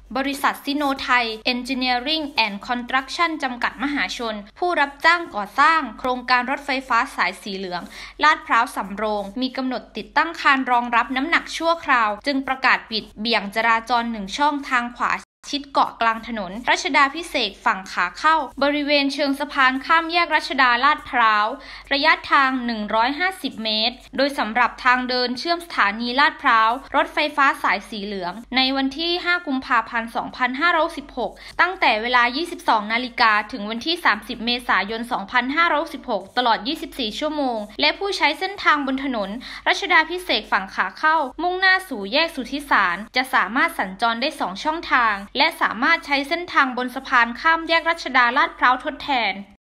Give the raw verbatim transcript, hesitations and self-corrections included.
บริษัทซิโนไทย Engineering and Construction จำกัดมหาชนผู้รับจ้างก่อสร้างโครงการรถไฟฟ้าสายสีเหลืองลาดพร้าวสำโรงมีกำหนดติดตั้งคานรองรับน้ำหนักชั่วคราวจึงประกาศปิดเบี่ยงจราจรหนึ่งช่องทางขวาชิดเกาะกลางถนนรัชดาภิเษกฝั่งขาเข้าบริเวณเชิงสะพานข้ามแยกรัชดาลาดพร้าวระยะทางหนึ่งร้อยห้าสิบเมตรโดยสำหรับทางเดินเชื่อมสถานีลาดพร้าวรถไฟฟ้าสายสีเหลืองในวันที่ห้ากุมภาพันธ์สองพันห้าร้อยสิบหกตั้งแต่เวลา ยี่สิบสอง นาฬิกาถึงวันที่สามสิบเมษายนสองพันห้าร้อยสิบหกตลอดยี่สิบสี่ชั่วโมงและผู้ใช้เส้นทางบนถนนรัชดาภิเษกฝั่งขาเข้ามุ่งหน้าสู่แยกสุทธิสารจะสามารถสัญจรได้สองช่องทางและสามารถใช้เส้นทางบนสะพานข้ามแยกรัชดาลาดพร้าวทดแทน